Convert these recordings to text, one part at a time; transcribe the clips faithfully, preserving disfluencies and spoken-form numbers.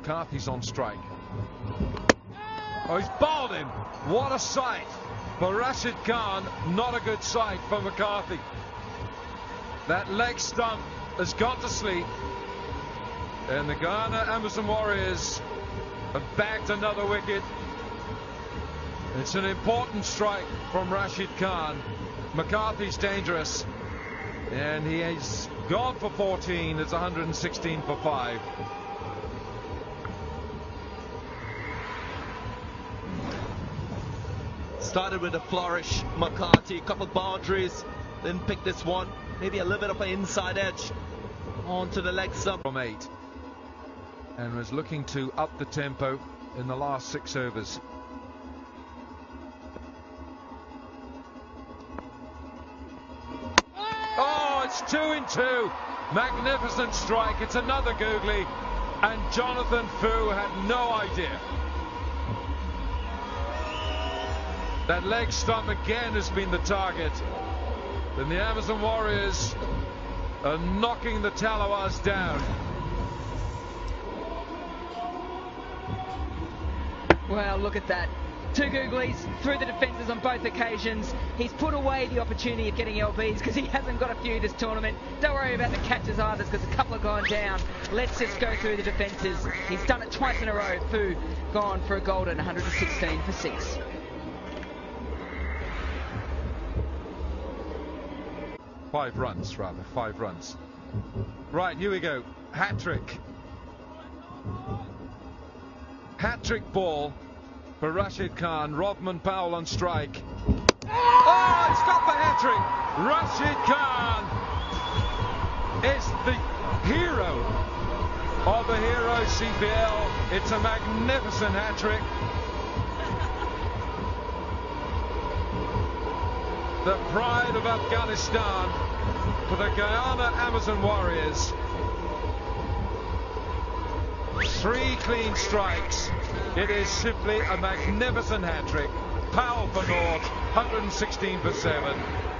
McCarthy's on strike. Oh, he's bowled him. What a sight for Rashid Khan. Not a good sight for McCarthy. That leg stump has gone to sleep. And the Guyana Amazon Warriors have bagged another wicket. It's an important strike from Rashid Khan. McCarthy's dangerous. And he has gone for fourteen. It's one hundred sixteen for five. Started with a flourish, McCarthy, a couple boundaries, then picked this one. Maybe a little bit of an inside edge onto the leg stump. From eight. And was looking to up the tempo in the last six overs. Oh, it's two in two. Magnificent strike. It's another googly. And Jonathan Fu had no idea. That leg stump again has been the target. Then the Amazon Warriors are knocking the Tallawahs down. Well, look at that. Two googlies through the defences on both occasions. He's put away the opportunity of getting L Bs because he hasn't got a few this tournament. Don't worry about the catches either because a couple have gone down. Let's just go through the defences. He's done it twice in a row. Fu gone for a golden, one hundred sixteen for six. Five runs, rather. Five runs. Right, here we go. Hat-trick. Hat-trick ball for Rashid Khan. Rodman Powell on strike. Oh, it's got the hat-trick. Rashid Khan is the hero of the Hero C P L. It's a magnificent hat-trick. The pride of Afghanistan for the Guyana Amazon Warriors. Three clean strikes. It is simply a magnificent hat-trick. Powell for naught, one hundred sixteen for seven.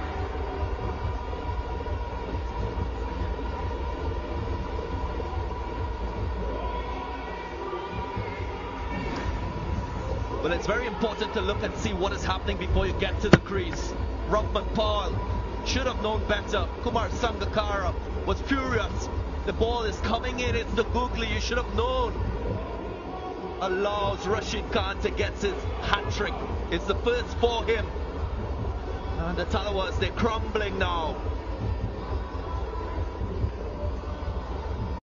Well, it's very important to look and see what is happening before you get to the crease. Rodman Powell should have known better. Kumar Sangakkara was furious. The ball is coming in, it's the googly, you should have known. Allows Rashid Khan to get his hat-trick. It's the first for him. And the Tallawahs, they're crumbling now.